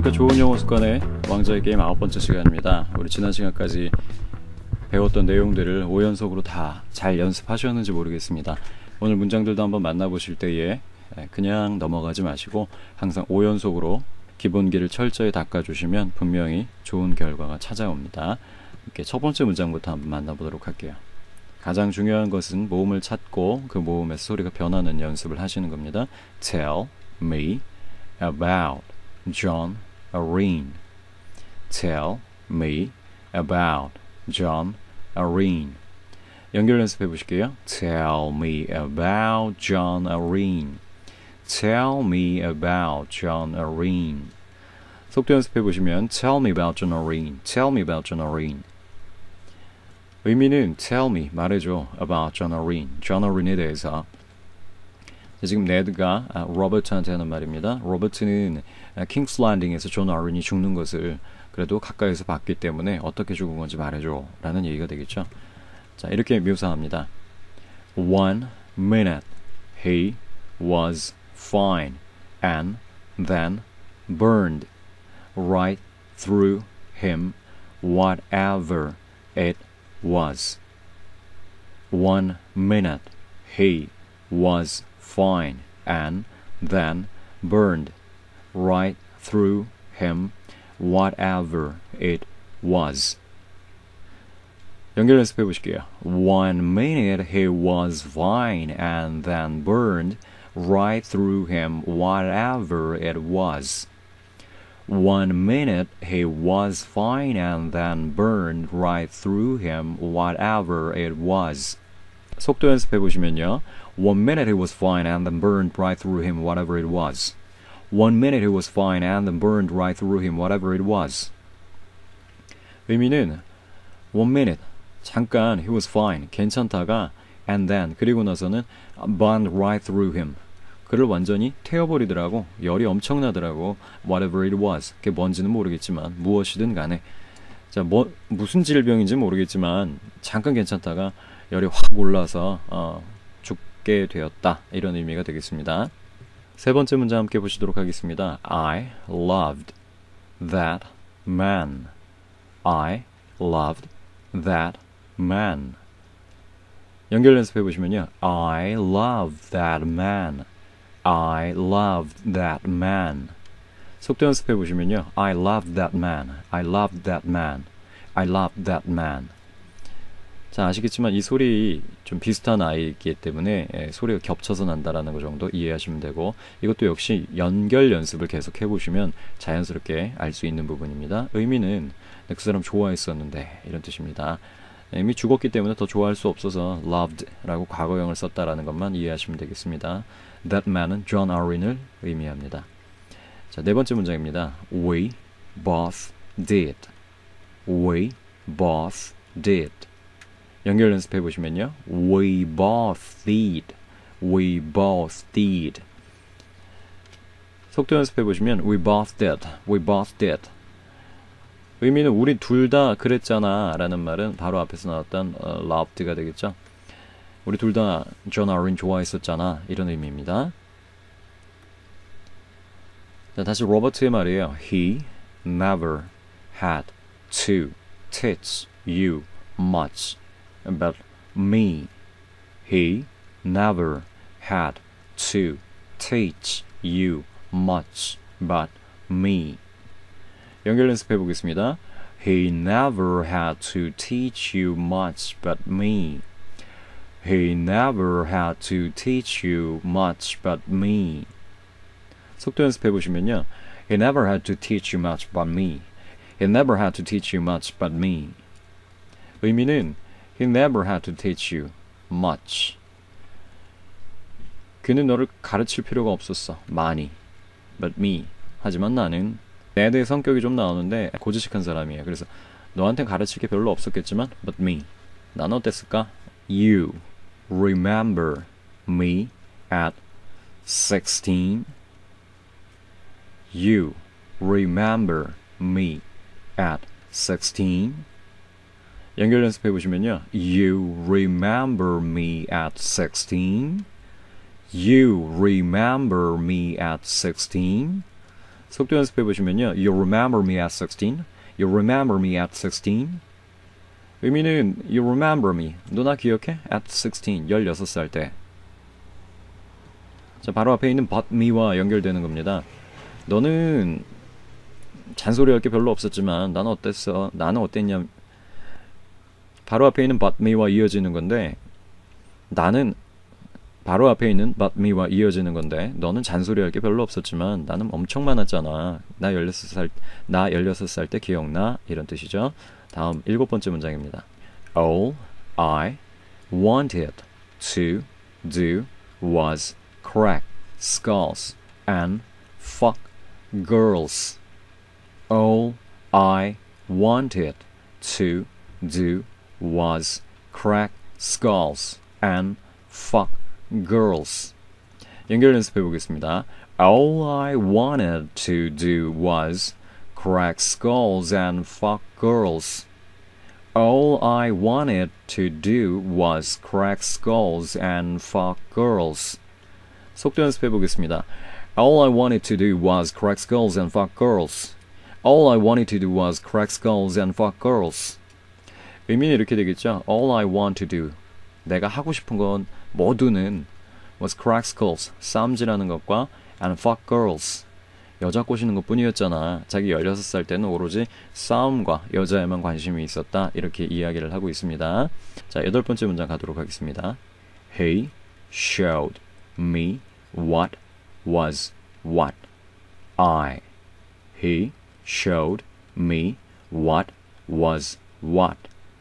안녕하십니까. 좋은 영어 습관의 왕자의 게임 9번째 시간입니다. 우리 지난 시간까지 배웠던 내용들을 5연속으로 다 잘 연습하셨는지 모르겠습니다. 오늘 문장들도 한번 만나보실 때에 그냥 넘어가지 마시고 항상 5연속으로 기본기를 철저히 닦아주시면 분명히 좋은 결과가 찾아옵니다. 이렇게 첫 번째 문장부터 한번 만나보도록 할게요. 가장 중요한 것은 모음을 찾고 그 모음에서 소리가 변하는 연습을 하시는 겁니다. Tell me about John Arreen. Tell me about John Arreen. 연결 연습해 보실게요. Tell me about John Arreen. Tell me about John Arreen. 속도 연습해 보시면 Tell me about John Arreen. Tell me about John Arreen. 의미는 Tell me, 말해줘 about John Arreen. John Arreen에 대해서. 지금 네드가 로버트한테 하는 말입니다. 로버트는 킹스 랜딩에서 존 아린이 죽는 것을 그래도 가까이서 봤기 때문에 어떻게 죽은 건지 말해줘 라는 얘기가 되겠죠. 자, 이렇게 묘사합니다. One minute he was fine and then burned right through him whatever it was. One minute he was fine and then burned right through him whatever it was. 연결 연습해 보실게요. One minute he was fine and then burned right through him whatever it was. One minute he was fine and then burned right through him whatever it was. 속도 연습해 보시면요. One minute he was fine and then burned right through him whatever it was. One minute he was fine and then burned right through him whatever it was. 의미는 one minute, 잠깐 he was fine, 괜찮다가 and then, 그리고 나서는 burned right through him. 그를 완전히 태워버리더라고. 열이 엄청나더라고. Whatever it was. 그게 뭔지는 모르겠지만 무엇이든 간에 자, 무슨 질병인지 모르겠지만 잠깐 괜찮다가 열이 확 올라서 죽게 되었다. 이런 의미가 되겠습니다. 세 번째 문장 함께 보시도록 하겠습니다. I loved that man. I loved that man. 연결 연습해 보시면요. I loved that man. I loved that man. 속도 연습해 보시면요. I loved that man. I loved that man. I loved that man. 자, 아시겠지만 이 소리 좀 비슷한 아이이기 때문에 소리가 겹쳐서 난다라는 거 정도 이해하시면 되고 이것도 역시 연결 연습을 계속 해보시면 자연스럽게 알 수 있는 부분입니다. 의미는 그 사람 좋아했었는데 이런 뜻입니다. 이미 죽었기 때문에 더 좋아할 수 없어서 loved라고 과거형을 썼다라는 것만 이해하시면 되겠습니다. That man은 John Arreen을 의미합니다. 자, 네 번째 문장입니다. We both did. We both did. 연결 연습해 보시면요. We both did. We both did. 속도 연습해 보시면 We both did. We both did. 의미는 우리 둘 다 그랬잖아 라는 말은 바로 앞에서 나왔던 loved가 되겠죠. 우리 둘 다 존 아린 좋아했었잖아 이런 의미입니다. 자, 다시 로버트의 말이에요. He never had to teach you much but me. He never had to teach you much but me. 연결 연습해 보겠습니다. He never had to teach you much but me. He never had to teach you much but me. 속도 연습해 보시면요. He never had to teach you much but me. He never had to teach you much but me. 의미는 He never had to teach you much. 그는 너를 가르칠 필요가 없었어. 많이. But me. 하지만 나는 내 대해 성격이 좀 나오는데 고지식한 사람이에요. 그래서 너한테 가르칠 게 별로 없었겠지만 but me. 난 어땠을까? You remember me at 16. You remember me at 16. 연결 연습해 보시면요. You remember me at 16. You remember me at 16. 속도 연습해 보시면요. You remember me at 16? You remember me at 16? 의미는 You remember me. 너 나 기억해? At 16. 16살 때. 자, 바로 앞에 있는 but me와 연결되는 겁니다. 너는 잔소리할 게 별로 없었지만 나는 어땠어? 나는 어땠냐? 바로 앞에 있는 but me와 이어지는 건데 나는 바로 앞에 있는 but me와 이어지는 건데 너는 잔소리할 게 별로 없었지만 나는 엄청 많았잖아. 나 16살 때 기억나? 이런 뜻이죠. 다음 7번째 문장입니다. All I wanted to do was crack skulls and fuck girls. All I wanted to do was crack skulls and fuck girls. 연결 연습해 보겠습니다. All I wanted to do was crack skulls and fuck girls. All I wanted to do was crack skulls and fuck girls. 속도 연습해 보겠습니다. All I wanted to do was crack skulls and fuck girls. All I wanted to do was crack skulls and fuck girls. 의미는 이렇게 되겠죠. All I want to do. 내가 하고 싶은 건 모두는 was crack skulls. 싸움질하는 것과 and fuck girls. 여자 꼬시는 것 뿐이었잖아. 자기 16살 때는 오로지 싸움과 여자에만 관심이 있었다. 이렇게 이야기를 하고 있습니다. 자, 8번째 문장 가도록 하겠습니다. He showed me what was what. He showed me what was what.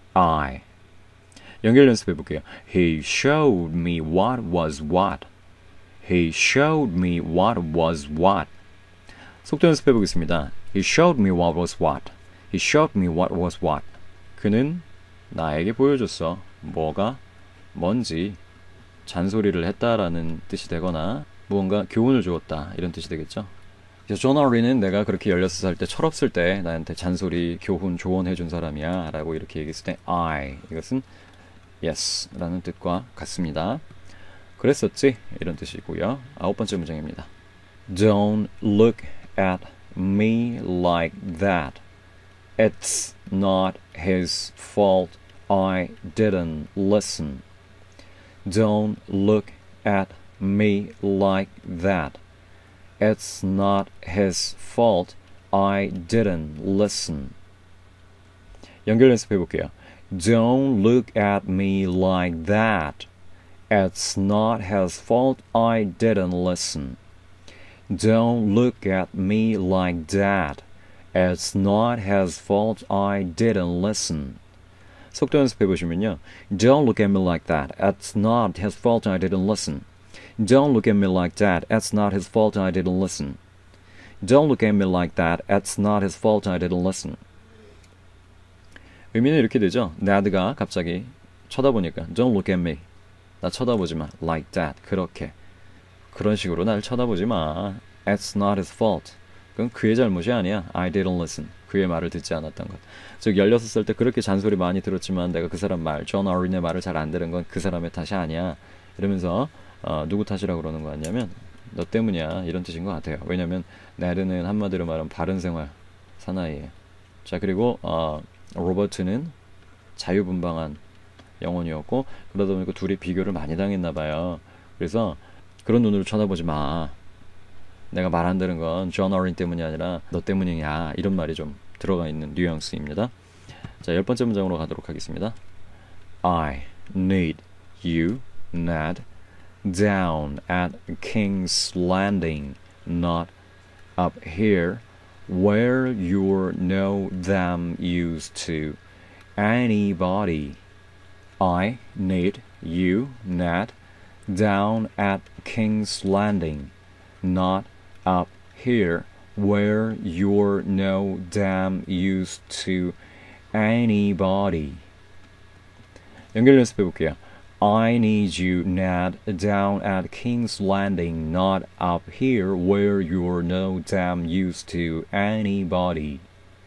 연결 연습해 볼게요. He showed me what was what. He showed me what was what. 속도 연습해 보겠습니다. He showed me what was what. He showed me what was what. 그는 나에게 보여줬어. 뭐가 뭔지 잔소리를 했다라는 뜻이 되거나 무언가 교훈을 주었다 이런 뜻이 되겠죠. 존 어린은 내가 그렇게 16살 때 철없을 때 나한테 잔소리, 교훈, 조언해준 사람이야 라고 이렇게 얘기했을 때 이것은 yes 라는 뜻과 같습니다. 그랬었지? 이런 뜻이고요. 9번째 문장입니다. Don't look at me like that. It's not his fault I didn't listen. Don't look at me like that. It's not his fault I didn't listen. 연결 연습해 볼게요. Don't look at me like that. It's not his fault I didn't listen. Don't look at me like that. It's not his fault I didn't listen. 속도 연습해 보시면요. Don't look at me like that. It's not his fault I didn't listen. Don't look at me like that. It's not his fault I didn't listen. Don't look at me like that. It's not his fault I didn't listen. 의미는 이렇게 되죠. 나드가 갑자기 쳐다보니까 Don't look at me. 나 쳐다보지 마. Like that. 그렇게. 그런 식으로 날 쳐다보지 마. It's not his fault. 그건 그의 잘못이 아니야. I didn't listen. 그의 말을 듣지 않았던 것. 즉 16살 때 그렇게 잔소리 많이 들었지만 내가 그 사람 말, 존 어린의 말을 잘 안 들은 건 그 사람의 탓이 아니야. 이러면서 누구 탓이라고 그러는 거 같냐면 너 때문이야 이런 뜻인 것 같아요. 왜냐면 나드는 한마디로 말하면 바른 생활 사나이예요. 자, 그리고 로버트는 자유분방한 영혼이었고 그러다 보니까 둘이 비교를 많이 당했나 봐요. 그래서 그런 눈으로 쳐다보지 마. 내가 말 안 들은 건 존 어린 때문이 아니라 너 때문이야. 이런 말이 좀 들어가 있는 뉘앙스입니다. 자, 10번째 문장으로 가도록 하겠습니다. I need you, Ned, down at King's Landing, not up here, where you're no damn used to anybody. I need you, Ned, down at King's Landing, not up here, where you're no damn used to anybody. 연결 연습해 볼게요. I need you, Ned, down at King's Landing, not up here, where you're no damn used to anybody.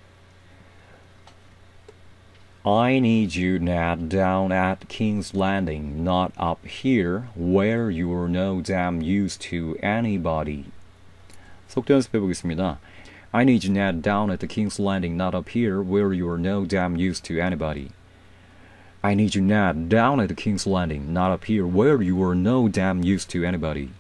I need you, Ned, down at King's Landing, not up here, where you're no damn used to anybody. 속도 연습해 보겠습니다. I need you Ned down at the King's Landing, not up here where you are no damn use to anybody. I need you Ned down at the King's Landing, not up here where you are no damn use to anybody.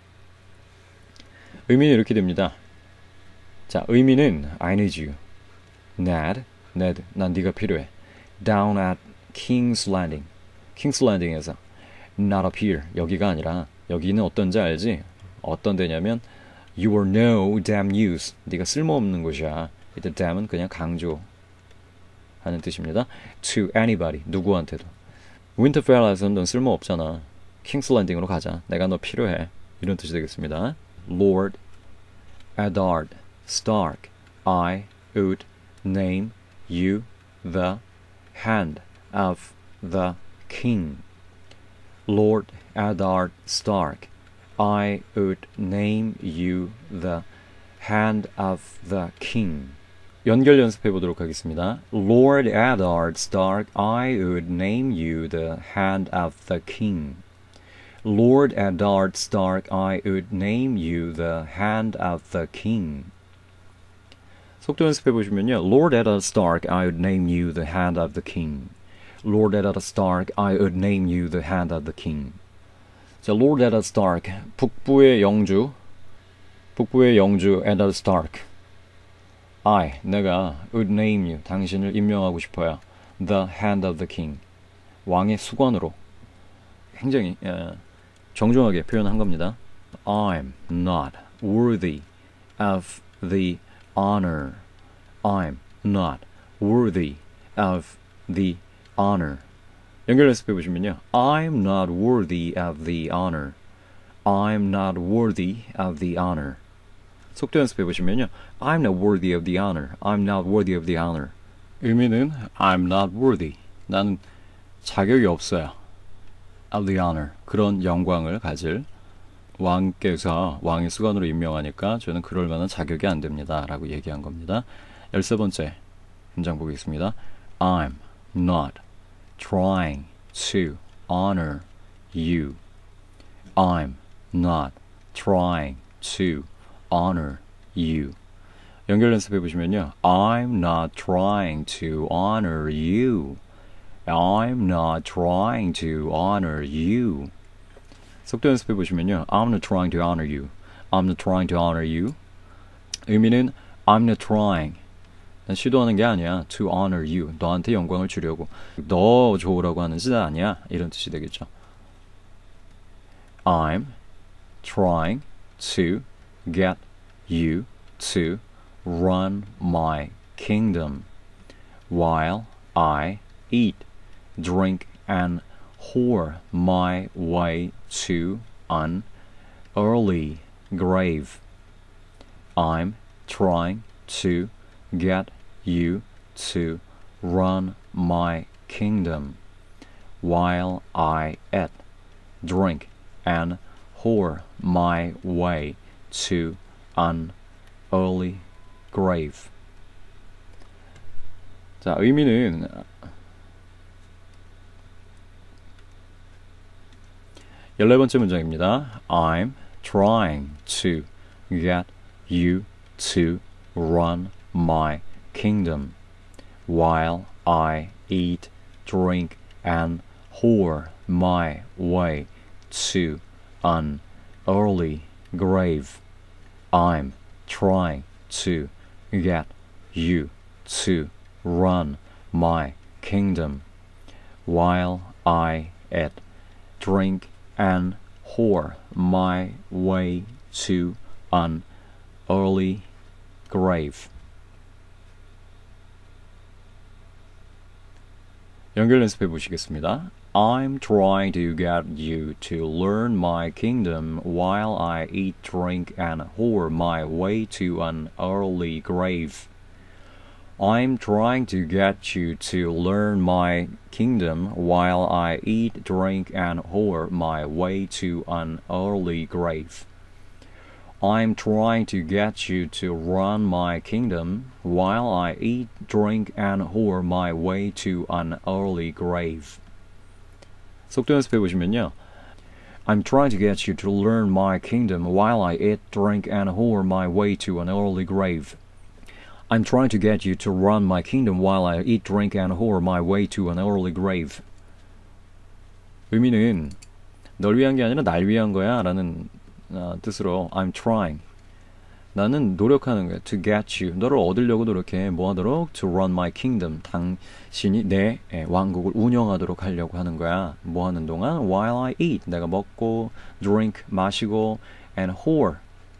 의미는 이렇게 됩니다. 자, 의미는 I need you. Ned, 난 네가 필요해. Down at King's Landing. King's Landing에서 not up here. 여기가 아니라 여기는 어떤지 알지? 어떤 데냐면 You are no damn use. 네가 쓸모없는 곳이야. 이때 damn은 그냥 강조하는 뜻입니다. To anybody. 누구한테도. 윈터펠에서는 넌 쓸모없잖아. King's Landing으로 가자. 내가 너 필요해. 이런 뜻이 되겠습니다. Lord Eddard Stark, I would name you the hand of the king. Lord Eddard Stark, I would name you the hand of the king. 연결 연습해 보도록 하겠습니다. Lord Eddard Stark, I would name you the hand of the king. Lord Eddard Stark, I would name you the hand of the king. 속도 연습해 보시면요. Lord Eddard Stark, I would name you the hand of the king. Lord Eddard Stark, I would name you the hand of the king. 자, Lord Eddard Stark, 북부의 영주 Eddard Stark. 내가 would name you, 당신을 임명하고 싶어요. The hand of the king, 왕의 수관으로. 굉장히 정중하게 표현한 겁니다. I'm not worthy of the honor. I'm not worthy of the honor. 연결 연습해 보시면요. I'm not worthy of the honor. I'm not worthy of the honor. 속도 연습해 보시면요. I'm not worthy of the honor. I'm not worthy of the honor. 의미는 I'm not worthy. 나는 자격이 없어요. of the honor. 그런 영광을 가질 왕께서 왕의 수관으로 임명하니까 저는 그럴 만한 자격이 안 됩니다. 라고 얘기한 겁니다. 13번째 문장 보겠습니다. I'm not trying to honor you. I'm not trying to honor you. 연결 연습해 보시면요. I'm not trying to honor you. I'm not trying to honor you. 속도 연습해 보시면요. I'm not trying to honor you. I'm not trying to honor you. 의미는 I'm not trying. 난 시도하는 게 아니야. To honor you. 너한테 영광을 주려고. 너 좋으라고 하는 짓 아니야. 이런 뜻이 되겠죠. I'm trying to get you to run my kingdom while I eat, drink, and whore my way to an early grave. I'm trying to get you to run my kingdom while I eat, drink, and whore my way to an early grave. 자, 의미는 14번째 문장입니다. I'm trying to get you to run my kingdom while I eat, drink, and whore my way to an early grave. I'm trying to get you to run my kingdom while I eat, drink, and whore my way to an early grave. 연결 연습해 보시겠습니다. I'm trying to get you to learn my kingdom while I eat, drink, and whore my way to an early grave. I'm trying to get you to learn my kingdom while I eat, drink, and whore my way to an early grave. I'm trying to get you to run my kingdom while I eat, drink, and whore my way to an early grave. 속도 연습해 보시면요. I'm trying to get you to learn my kingdom while I eat, drink, and whore my way to an early grave. I'm trying to get you to run my kingdom while I eat, drink, and whore my way to an early grave. 의미는 널 위한 게 아니라 날 위한 거야 라는 뜻으로 I'm trying. 나는 노력하는 거야. To get you. 너를 얻으려고 노력해. 뭐 하도록? To run my kingdom. 당신이 내 왕국을 운영하도록 하려고 하는 거야. 뭐 하는 동안? While I eat. 내가 먹고, drink, 마시고, and whore.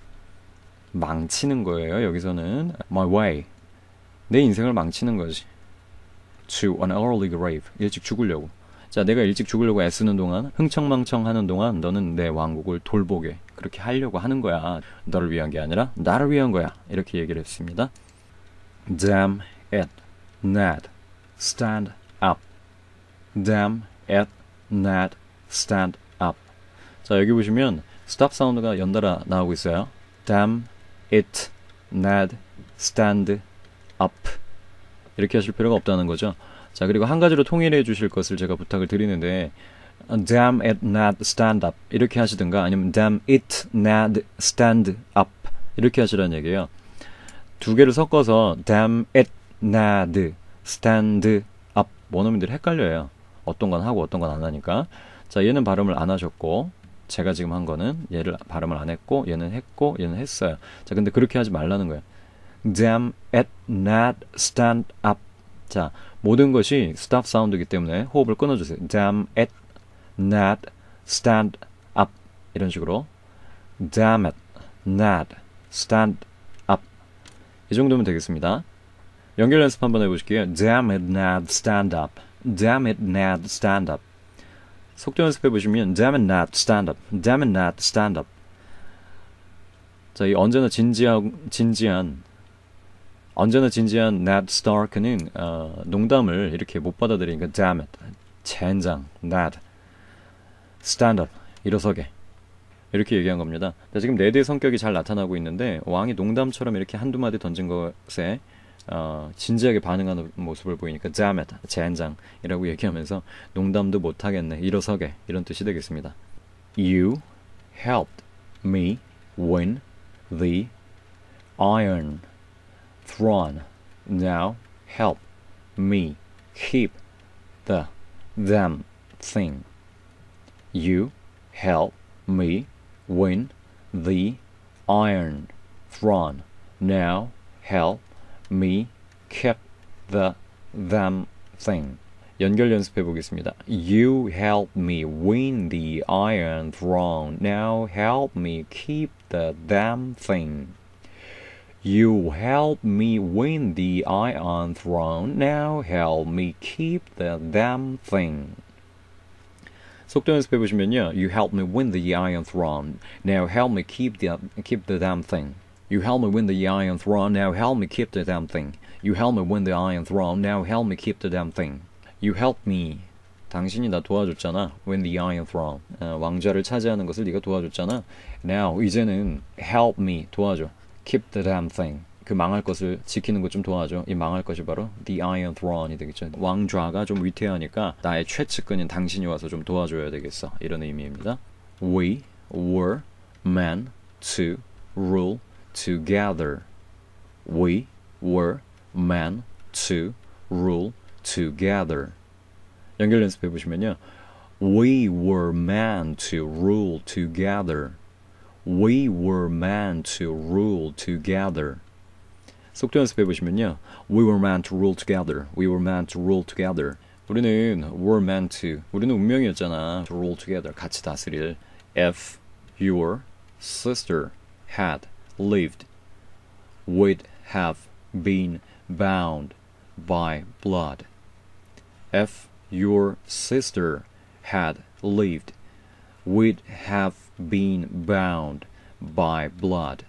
망치는 거예요. 여기서는 my way. 내 인생을 망치는 거지. To an early grave. 일찍 죽으려고. 자, 내가 일찍 죽으려고 애쓰는 동안, 흥청망청 하는 동안 너는 내 왕국을 돌보게 그렇게 하려고 하는 거야. 너를 위한 게 아니라 나를 위한 거야. 이렇게 얘기를 했습니다. Damn it, Ned. Stand up. Damn it, Ned. Stand up. 자, 여기 보시면 stop 사운드가 연달아 나오고 있어요. Damn it, Ned. Stand up. 이렇게 하실 필요가 없다는 거죠. 자, 그리고 한 가지로 통일해 주실 것을 제가 부탁을 드리는데 Damn it, Ned, stand up 이렇게 하시든가 아니면 Damn it, Ned, stand up 이렇게 하시라는 얘기예요. 두 개를 섞어서 Damn it, Ned, stand up 원어민들이 헷갈려요. 어떤 건 하고 어떤 건 안 하니까. 자, 얘는 발음을 안 하셨고 제가 지금 한 거는 얘를 발음을 안 했고 얘는 했고 얘는 했어요. 자, 근데 그렇게 하지 말라는 거예요. Damn it, Ned, stand up. 자, 모든 것이 stop 사운드이기 때문에 호흡을 끊어주세요. Damn it, Ned, stand up. 이런 식으로 Damn it, Ned, stand up. 이 정도면 되겠습니다. 연결 연습 한번 해보실게요. Damn it, Ned, stand up. Damn it, Ned, stand up. 속도 연습해보시면 Damn it, Ned, stand up. Damn it, Ned, stand up. 자, 이 언제나 진지한 Ned Stark는 농담을 이렇게 못 받아들이니까 damn it, 젠장, Ned, stand up, 일어서게 이렇게 얘기한 겁니다. 자, 지금 네드의 성격이 잘 나타나고 있는데 왕이 농담처럼 이렇게 한두 마디 던진 것에 진지하게 반응하는 모습을 보이니까 damn it, 젠장이라고 얘기하면서 농담도 못하겠네, 일어서게 이런 뜻이 되겠습니다. You helped me win the Iron Throne. Now help me keep the damn thing. You help me win the Iron Throne. Now help me keep the damn thing. 연결 연습해 보겠습니다. You help me win the Iron Throne. Now help me keep the damn thing. You help me win the Iron Throne. Now help me keep the damn thing. 속도 연습해 보시면요. You help me win the Iron Throne. Now help me keep the damn thing. You help me win the Iron Throne. Now help me keep the damn thing. You help me win the Iron Throne. Now help me keep the damn thing. You help me. 당신이 나 도와줬잖아. Win the Iron Throne. 왕좌를 차지하는 것을 네가 도와줬잖아. Now 이제는 help me 도와줘. Keep the damn thing. 그 망할 것을 지키는 것 좀 도와줘. 이 망할 것이 바로 the Iron Throne이 되겠죠. 왕좌가 좀 위태하니까 나의 최측근인 당신이 와서 좀 도와줘야 되겠어. 이런 의미입니다. We were meant to rule together. We were meant to rule together. 연결 연습해 보시면요. We were meant to rule together. We were meant to rule together. 속도 연습해 보시면요. We were meant to rule together. We were meant to rule together. 우리는 were meant to. 우리는 운명이었잖아. To rule together. 같이 다스릴. If your sister had lived, we'd have been bound by blood. If your sister had lived, we'd have been bound by blood.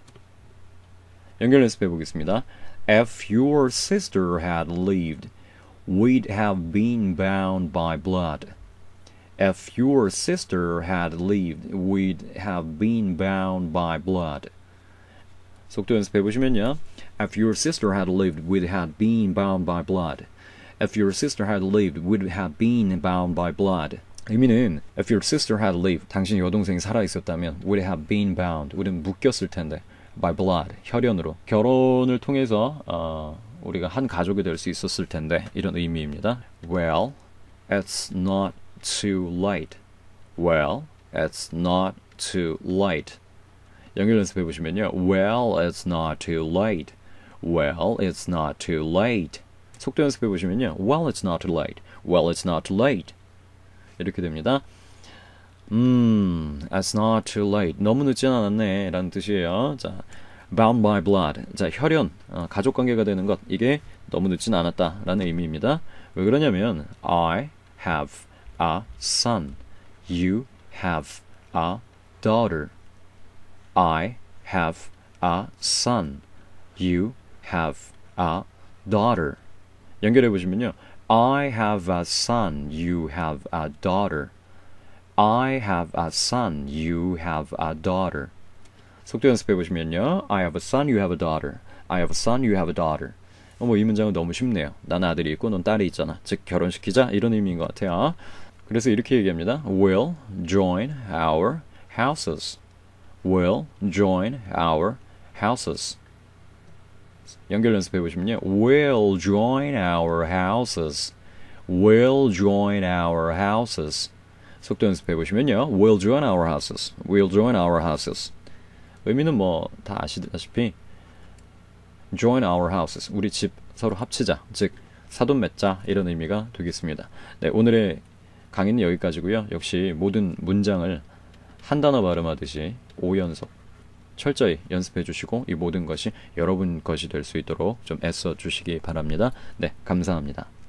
연결 연습해 보겠습니다. If your sister had lived, we'd have been bound by blood. If your sister had lived, we'd have been bound by blood. 속도 연습해 보시면요. If your sister had lived, we'd have been bound by blood. If your sister had lived, we'd have been bound by blood. 의미는 if your sister had lived, 당신 여동생이 살아있었다면 would have been bound, 우리는 묶였을 텐데 by blood, 혈연으로 결혼을 통해서 우리가 한 가족이 될 수 있었을 텐데 이런 의미입니다. Well, it's not too late. Well, it's not too late. 연결 연습해 보시면요. Well, it's not too late. Well, it's not too late. 속도 연습해 보시면요. Well, it's not too late. Well, it's not too late. 이렇게 됩니다. It's not too late. 너무 늦진 않았네 라는 뜻이에요. 자, bound by blood. 자, 혈연, 가족관계가 되는 것. 이게 너무 늦진 않았다 라는 의미입니다. 왜 그러냐면 I have a son. You have a daughter. I have a son. You have a daughter. 연결해 보시면요. I have a son. You have a daughter. I have a son. You have a daughter. 속도 연습해 보시면요. I have a son. You have a daughter. I have a son. You have a daughter. 이 문장은 너무 쉽네요. 난 아들이 있고 넌 딸이 있잖아. 즉 결혼시키자 이런 의미인 것 같아요. 그래서 이렇게 얘기합니다. We'll join our houses. We'll join our houses. 연결 연습해 보시면요. We'll join our houses. We'll join our houses. 속도 연습해 보시면요. We'll join our houses. We'll join our houses. 의미는 다 아시다시피 join our houses. 우리 집 서로 합치자. 즉 사돈 맺자 이런 의미가 되겠습니다. 네, 오늘의 강의는 여기까지고요. 역시 모든 문장을 한 단어 발음하듯이 5연속 철저히 연습해 주시고 이 모든 것이 여러분 것이 될 수 있도록 좀 애써 주시기 바랍니다. 네, 감사합니다.